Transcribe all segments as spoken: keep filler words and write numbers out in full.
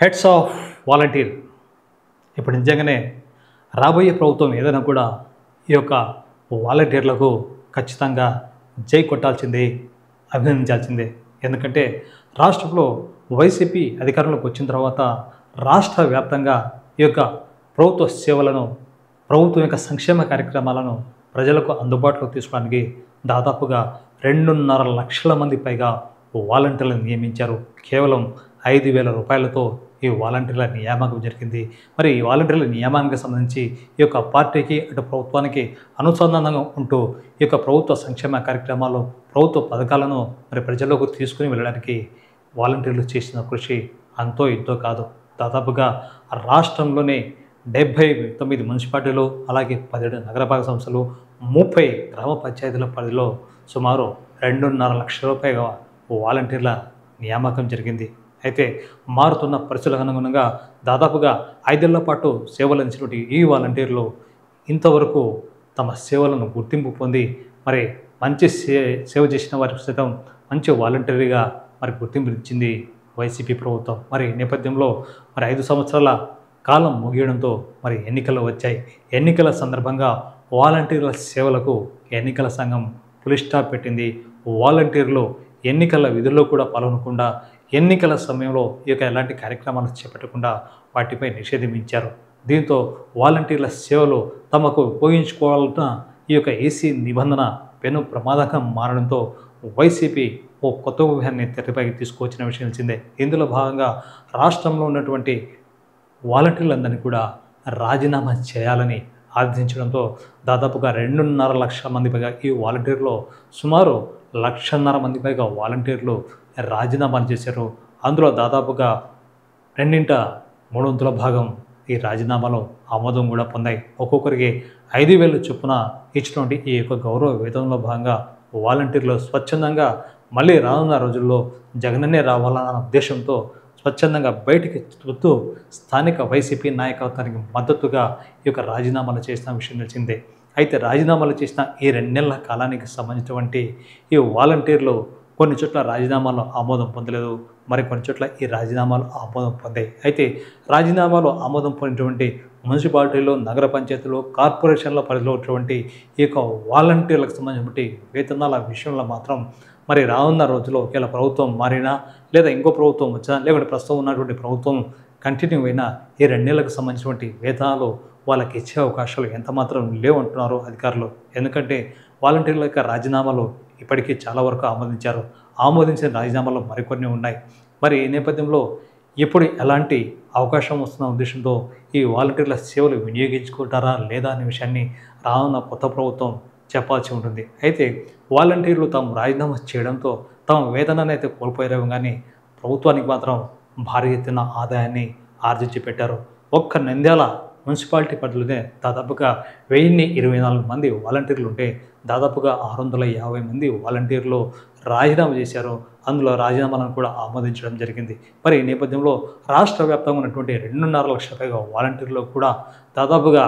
Heads of volunteer. ఇప్పుడు నిజంగానే రాబోయే ప్రభుత్వం ఏదైనా కూడా ఈ యొక్క వాలంటీర్లకు ఖచ్చితంగా జై కొట్టాల్సిందే, అభినందించాల్సిందే. ఎందుకంటే రాష్ట్రంలో వైసీపీ అధికారంలోకి వచ్చిన తర్వాత రాష్ట్ర వ్యాప్తంగా ఈ యొక్క ప్రభుత్వ సేవలను, ప్రభుత్వం యొక్క సంక్షేమ కార్యక్రమాలను ప్రజలకు అందుబాటులో తీసుకోవడానికి దాదాపుగా రెండున్నర లక్షల మంది పైగా వాలంటీర్లను నియమించారు. కేవలం ఐదు వేల రూపాయలతో ఈ వాలంటీర్ల నియామకం జరిగింది. మరి ఈ వాలంటీర్ల నియామకానికి సంబంధించి ఈ యొక్క పార్టీకి అటు ప్రభుత్వానికి అనుసంధానంగా ఉంటూ ఈ యొక్క ప్రభుత్వ సంక్షేమ కార్యక్రమాలు, ప్రభుత్వ పథకాలను మరి ప్రజల్లోకి తీసుకుని వెళ్ళడానికి వాలంటీర్లు చేసిన కృషి అంతో ఇంతో కాదు. దాదాపుగా రాష్ట్రంలోనే డెబ్భై తొమ్మిది మున్సిపాలిటీలు, అలాగే పదిహేడు నగరపాలక సంస్థలు, ముప్పై గ్రామ పంచాయతీల పరిధిలో సుమారు రెండున్నర లక్షల రూపాయల వాలంటీర్ల నియామకం జరిగింది. అయితే మారుతున్న పరిస్థితులకు అనుగుణంగా దాదాపుగా ఐదేళ్ల పాటు సేవలు అందించినటువంటి ఈ వాలంటీర్లు ఇంతవరకు తమ సేవలను గుర్తింపు పొంది మరి మంచి సే సేవ చేసిన వారికి సైతం మంచి వాలంటీర్గా మరి గుర్తింపు ఇచ్చింది వైసీపీ ప్రభుత్వం. మరి నేపథ్యంలో మరి ఐదు సంవత్సరాల కాలం ముగియడంతో మరి ఎన్నికలు వచ్చాయి. ఎన్నికల సందర్భంగా వాలంటీర్ల సేవలకు ఎన్నికల సంఘం ఫుల్ స్టాప్ పెట్టింది. వాలంటీర్లు ఎన్నికల విధుల్లో కూడా పాల్గొనకుండా, ఎన్నికల సమయంలో ఈ యొక్క ఎలాంటి కార్యక్రమాలు చేపట్టకుండా వాటిపై నిషేధించారు. దీంతో వాలంటీర్ల సేవలు తమకు ఉపయోగించుకోవాలన్న ఈ యొక్క ఏసీ నిబంధన పెను ప్రమాదంగా మారడంతో వైసీపీ ఓ కొత్త వ్యూహాన్ని తెరపైకి తీసుకువచ్చిన విషయం తెలిసిందే. ఇందులో భాగంగా రాష్ట్రంలో ఉన్నటువంటి వాలంటీర్లందరినీ కూడా రాజీనామా చేయాలని ఆదేశించడంతో దాదాపుగా రెండున్నర లక్షల మంది పైగా ఈ వాలంటీర్లో సుమారు లక్షన్నర మంది పైగా వాలంటీర్లు రాజీనామాలు చేశారు. అందులో దాదాపుగా రెండింట మూడు వంతుల భాగం ఈ రాజీనామాలో ఆమోదం కూడా పొందాయి. ఒక్కొక్కరికి ఐదు వేలు చొప్పున ఇచ్చినటువంటి ఈ యొక్క గౌరవ వేతనంలో భాగంగా వాలంటీర్లు స్వచ్ఛందంగా మళ్ళీ రానున్న రోజుల్లో జగనన్నే రావాలన్న ఉద్దేశంతో స్వచ్ఛందంగా బయటికి చూస్తూ స్థానిక వైసీపీ నాయకత్వానికి మద్దతుగా ఈ యొక్క రాజీనామాలు చేసిన విషయం తెలిసిందే. అయితే రాజీనామాలు చేసిన ఈ రెండు నెలల కాలానికి సంబంధించినటువంటి ఈ వాలంటీర్లు కొన్ని చోట్ల రాజీనామాలు ఆమోదం పొందలేదు, మరి కొన్ని చోట్ల ఈ రాజీనామాలు ఆమోదం పొందాయి. అయితే రాజీనామాలు ఆమోదం పొందినటువంటి మున్సిపాలిటీలు, నగర పంచాయతీలు, కార్పొరేషన్ల పరిధిలో ఉన్నటువంటి ఈ యొక్క వాలంటీర్లకు సంబంధించినటువంటి వేతనాల విషయంలో మాత్రం మరి రానున్న రోజుల్లో ఒకవేళ ప్రభుత్వం మారినా, లేదా ఇంకో ప్రభుత్వం వచ్చినా, లేకుంటే ప్రస్తుతం ఉన్నటువంటి ప్రభుత్వం కంటిన్యూ అయినా ఈ రెండు నెలలకు సంబంధించినటువంటి వేతనాలు వాళ్ళకి ఇచ్చే అవకాశాలు ఎంతమాత్రం లేవంటున్నారు అధికారులు. ఎందుకంటే వాలంటీర్ల యొక్క రాజీనామాలు ఇప్పటికీ చాలా వరకు ఆమోదించారు. ఆమోదించిన రాజీనామాలు మరికొన్ని ఉన్నాయి. మరి ఈ నేపథ్యంలో ఎప్పుడు ఎలాంటి అవకాశం వస్తున్న ఉద్దేశంతో ఈ వాలంటీర్ల సేవలు వినియోగించుకుంటారా లేదా అనే విషయాన్ని రానున్న కొత్త ప్రభుత్వం చెప్పాల్సి ఉంటుంది. అయితే వాలంటీర్లు తాము రాజీనామా చేయడంతో తమ వేతనాన్ని అయితే కోల్పోయారు, కానీ ప్రభుత్వానికి మాత్రం భారీ ఎత్తున ఆదాయాన్ని ఆర్జించి పెట్టారు. ఒక్క నంద్యాల మున్సిపాలిటీ పరిధిలోనే దాదాపుగా వెయ్యిన్ని ఇరవై నాలుగు మంది వాలంటీర్లు ఉంటే దాదాపుగా ఆరు వందల యాభై మంది వాలంటీర్లు రాజీనామా చేశారు. అందులో రాజీనామాలను కూడా ఆమోదించడం జరిగింది. మరి ఈ నేపథ్యంలో రాష్ట్ర వ్యాప్తంగా ఉన్నటువంటి రెండున్నర లక్షల పైగా వాలంటీర్లు కూడా దాదాపుగా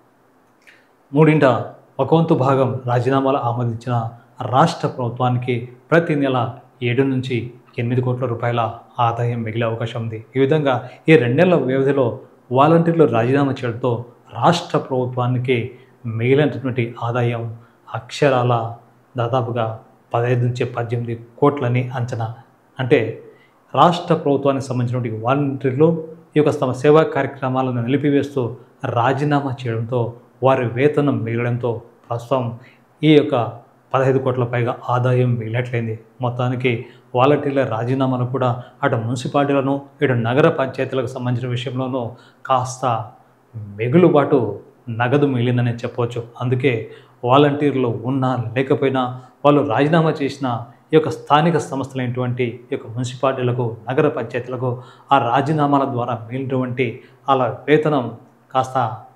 మూడింట ఒక వంతు భాగం రాజీనామాలు ఆమోదించిన రాష్ట్ర ప్రభుత్వానికి ప్రతి నెల ఏడు నుంచి ఎనిమిది కోట్ల రూపాయల ఆదాయం మిగిలే అవకాశం ఉంది. ఈ విధంగా ఈ రెండేళ్ల వ్యవధిలో వాలంటీర్లు రాజీనామా చేయడంతో రాష్ట్ర ప్రభుత్వానికి మిగిలినటువంటి ఆదాయం అక్షరాల దాదాపుగా పదహైదు నుంచి పద్దెనిమిది కోట్లని అంచనా. అంటే రాష్ట్ర ప్రభుత్వానికి సంబంధించినటువంటి వాలంటీర్లు ఈ యొక్క తమ సేవా కార్యక్రమాలను నిలిపివేస్తూ రాజీనామా చేయడంతో వారి వేతనం మిగలడంతో ప్రస్తుతం ఈ యొక్క పదహైదు కోట్ల పైగా ఆదాయం మిగిలినట్లయింది. మొత్తానికి వాలంటీర్ల రాజీనామాలు కూడా అటు మున్సిపాలిటీలను, ఇటు నగర పంచాయతీలకు సంబంధించిన విషయంలోనూ కాస్త మిగులుబాటు నగదు మిగిలిందని చెప్పవచ్చు. అందుకే వాలంటీర్లు ఉన్నా లేకపోయినా వాళ్ళు రాజీనామా చేసిన ఈ యొక్క స్థానిక సంస్థలైనటువంటి ఈ యొక్క మున్సిపాలిటీలకు, నగర పంచాయతీలకు ఆ రాజీనామాల ద్వారా మిగిలినటువంటి వాళ్ళ వేతనం కాస్త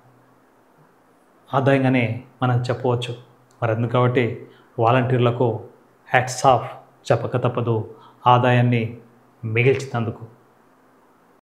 ఆదాయంగానే మనం చెప్పవచ్చు. మరి అందుకు కాబట్టి వాలంటీర్లకు హ్యాట్స్ ఆఫ్ చెప్పక తప్పదు ఆదాయాన్ని మిగిల్చినందుకు.